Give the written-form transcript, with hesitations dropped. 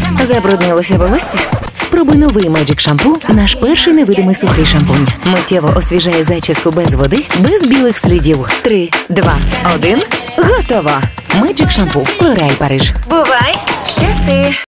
Забруднилося волосся? Спробуй новий Magic шампу, наш перший невидимий сухий шампунь. Миттєво освіжає зачіску без води, без білих слідів. 3, 2, 1. Готово! Magic шампу. L'Oréal Париж. Бувай! Щасти!